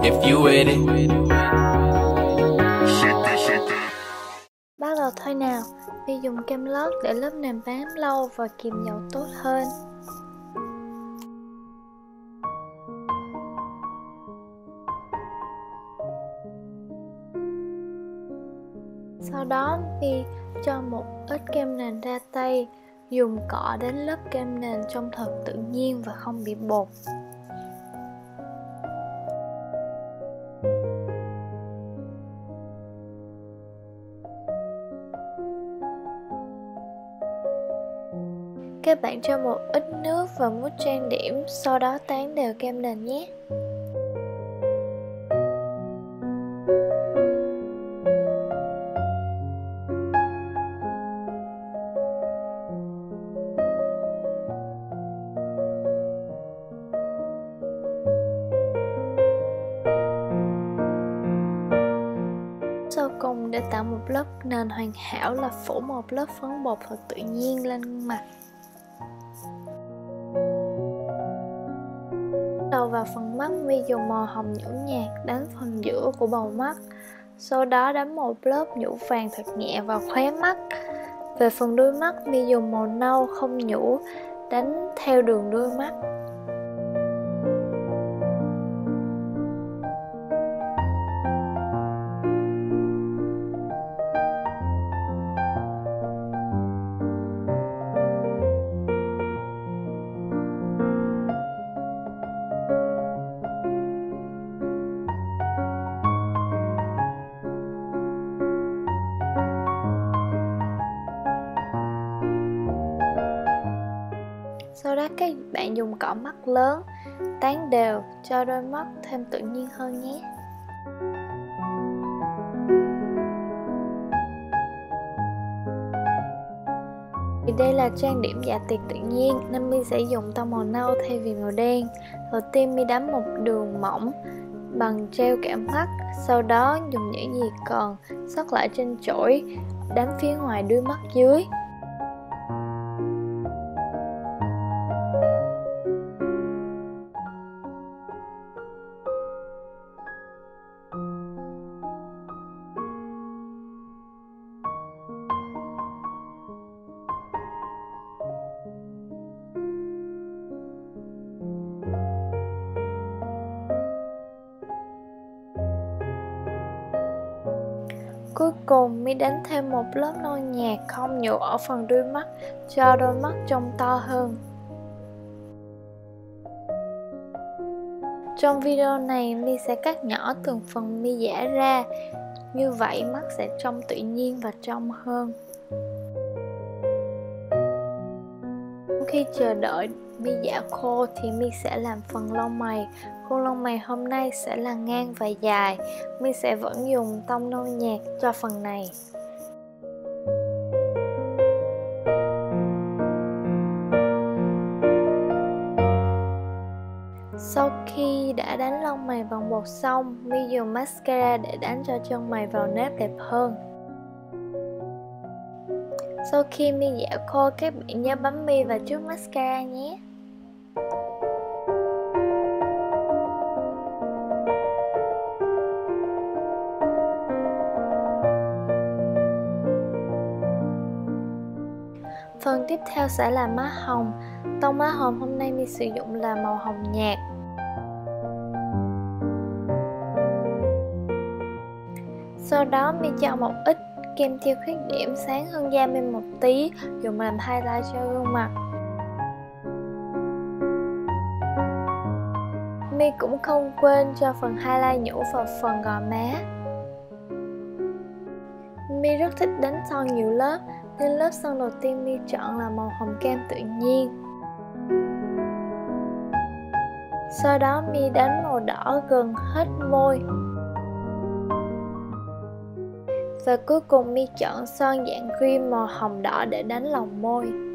if you with it. Bắt đầu thôi nào. My dùng kem lót để lớp nền bám lâu và kìm dầu tốt hơn. Sau đó My cho một ít kem nền ra tay, dùng cọ đánh lớp kem nền trông thật tự nhiên và không bị bột. Các bạn cho một ít nước và mousse trang điểm, sau đó tán đều kem nền nhé. Sau cùng, để tạo một lớp nền hoàn hảo là phủ một lớp phấn bột thật tự nhiên lên mặt. Đầu vào phần mắt, My dùng màu hồng nhũ nhạt đánh phần giữa của bầu mắt. Sau đó đánh một lớp nhũ vàng thật nhẹ vào khóe mắt. Về phần đuôi mắt, My dùng màu nâu không nhũ đánh theo đường đuôi mắt. Sau đó các bạn dùng cọ mắt lớn tán đều cho đôi mắt thêm tự nhiên hơn nhé. Vì đây là trang điểm dạ tiệc tự nhiên nên My sẽ dùng tông màu nâu thay vì màu đen. Đầu tiên My đánh một đường mỏng bằng gel kẻ mắt, sau đó dùng những gì còn sót lại trên chổi đánh phía ngoài đuôi mắt dưới. Cuối cùng, My đánh thêm một lớp nâu nhạt không nhũ ở phần đuôi mắt cho đôi mắt trông to hơn. Trong video này, My sẽ cắt nhỏ từng phần My vẽ ra, như vậy mắt sẽ trông tự nhiên và trong hơn. Khi chờ đợi My vẽ khô thì My sẽ làm phần lông mày. Khuôn lông mày hôm nay sẽ là ngang và dài. My sẽ vẫn dùng tông nâu nhạt cho phần này. Sau khi đã đánh lông mày bằng bột xong, My dùng mascara để đánh cho chân mày vào nếp đẹp hơn. Sau khi My vẽ khô, các bạn nhớ bấm mi vào trước mascara nhé. Phần tiếp theo sẽ là má hồng. Tông má hồng hôm nay My sử dụng là màu hồng nhạt. Sau đó My cho một ít kem tiêu khuyết điểm sáng hơn da My một tí, dùng làm highlight cho gương mặt. My cũng không quên cho phần highlight nhũ vào phần gò má. My rất thích đánh son nhiều lớp, nên lớp son đầu tiên My chọn là màu hồng kem tự nhiên. Sau đó My đánh màu đỏ gần hết môi. Và cuối cùng My chọn son dạng cream màu hồng đỏ để đánh lòng môi.